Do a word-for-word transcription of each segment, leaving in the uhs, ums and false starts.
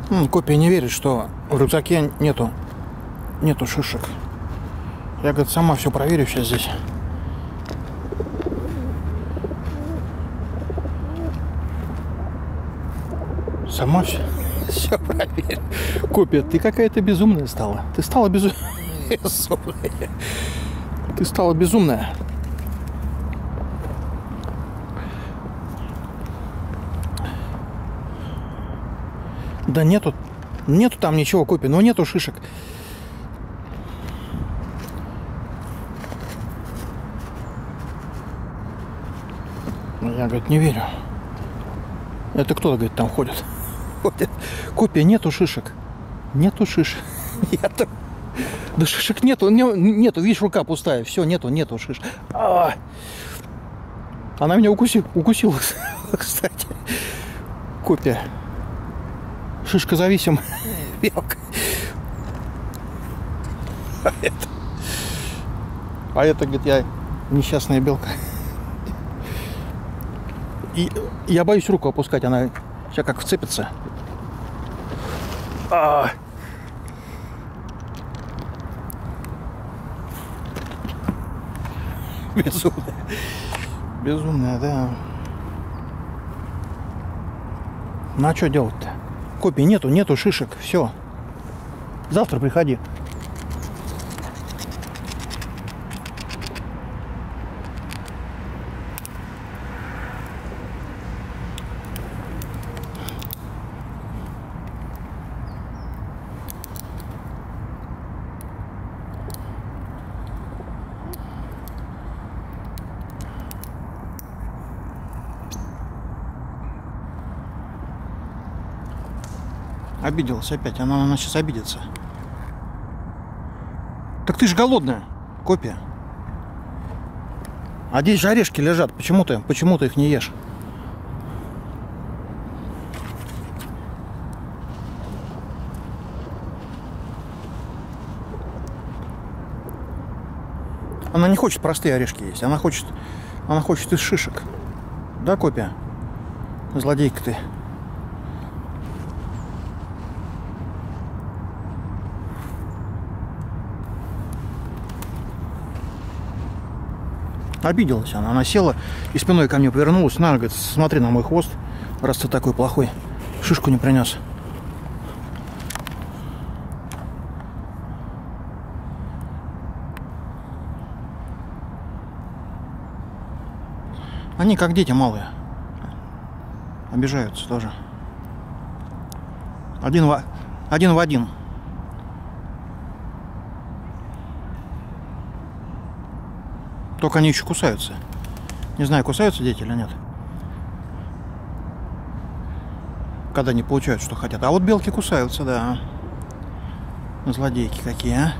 М, Копия не верит, что в рюкзаке нету, нету шишек. Я, говорит, сама все проверю сейчас здесь. Сама все, все проверю. Копия, ты какая-то безумная стала. Ты стала безумная. Ты стала безумная. Да нету, нету там ничего, Копия, но нету шишек. Я, говорит, не верю. Это кто-то, говорит, там ходит. ходит. Копия, нету шишек. Нету шишек. Нету. Да шишек нету. Нету, видишь, рука пустая. Все, нету, нету шишек. А -а -а. Она меня укусила, укусила, кстати. Копия. Шишка зависим. Белка. А это... А это, говорит, я несчастная белка. И я боюсь руку опускать, она сейчас как вцепится. А -а -а. Безумная. Безумная, да. Ну а что делать-то? Копии нету, нету шишек, все. Завтра приходи. Обиделась опять. Она, она сейчас обидится. Так ты же голодная, Копия. А здесь же орешки лежат. Почему ты, почему ты их не ешь? Она не хочет простые орешки есть. Она хочет, она хочет из шишек. Да, Копия? Злодейка ты. Обиделась она. Она села и спиной ко мне повернулась. На, говорит, смотри на мой хвост, раз ты такой плохой. Шишку не принес. Они как дети малые. Обижаются тоже. Один в, один в один. Только они еще кусаются. Не знаю, кусаются дети или нет. Когда не получают, что хотят. А вот белки кусаются, да. Злодейки какие, а.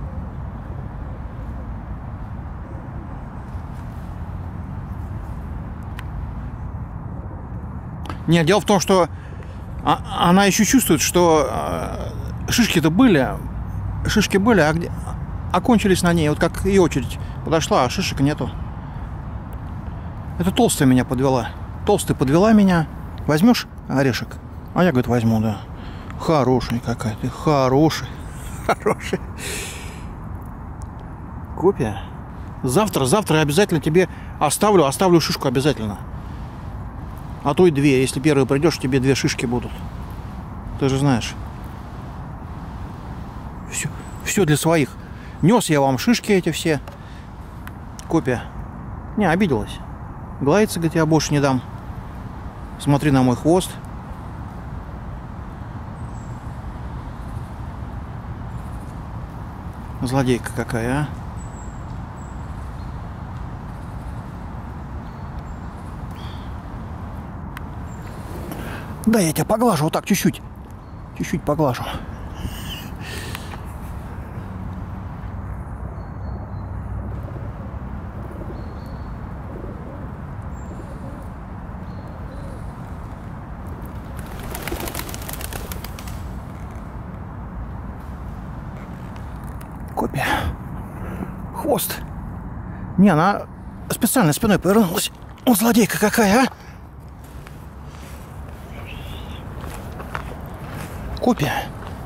Нет, дело в том, что она еще чувствует, что шишки-то были. Шишки были, а где... окончились на ней. Вот как и очередь подошла, а шишек нету. Это толстая меня подвела. Толстая подвела меня. Возьмешь орешек? А я, говорит, возьму, да. Хороший какая ты. Хороший. Хороший. Копия. Завтра, завтра я обязательно тебе оставлю. Оставлю шишку обязательно. А то и две. Если первый придешь, тебе две шишки будут. Ты же знаешь. Все, все для своих. Нес я вам шишки эти все. Копия. Не, обиделась. Гладится, говорит, я больше не дам. Смотри на мой хвост. Злодейка какая, а. Да, я тебя поглажу вот так чуть-чуть. Чуть-чуть поглажу. Копия. Хвост. Не, она специально спиной повернулась. О, злодейка какая, а! Копия.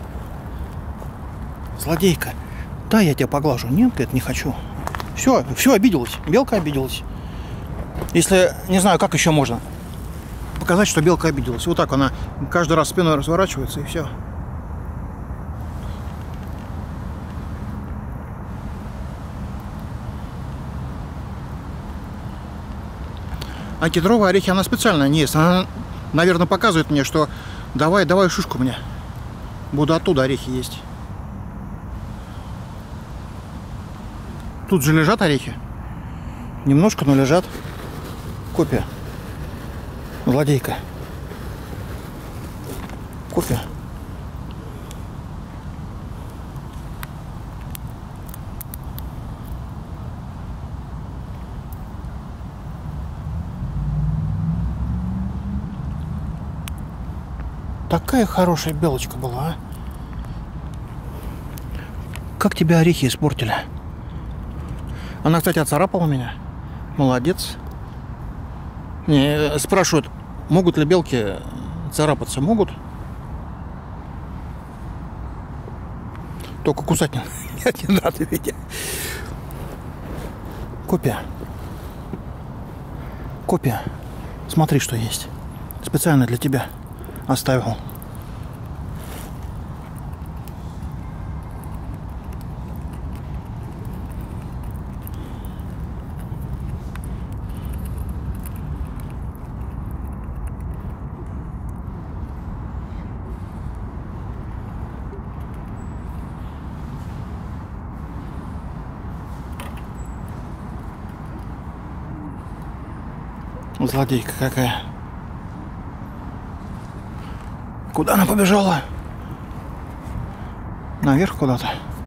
Злодейка. Да, я тебя поглажу. Нет, говорит, не хочу. Все, все, обиделась. Белка обиделась. Если, не знаю, как еще можно показать, что белка обиделась. Вот так она каждый раз спиной разворачивается, и все. А кедровые орехи она специально не ест. Она, наверное, показывает мне, что давай, давай шишку мне. Буду оттуда орехи есть. Тут же лежат орехи. Немножко, но лежат. Копия. Злодейка. Копия. Такая хорошая белочка была, а? Как тебя орехи испортили? Она, кстати, отцарапала меня. Молодец. Не, спрашивают, могут ли белки царапаться? Могут. Только кусать не, не надо, ведь. Копия. Копия. Смотри, что есть. Специально для тебя оставил. Злодейка какая. Куда она побежала? Наверх куда-то.